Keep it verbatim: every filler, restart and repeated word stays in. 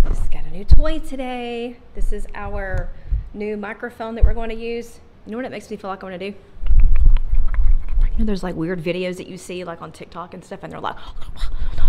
Just got a new toy today. This is our new microphone that we're going to use. You know what it makes me feel like I want to do? You know, there's like weird videos that you see like on TikTok and stuff, and they're like,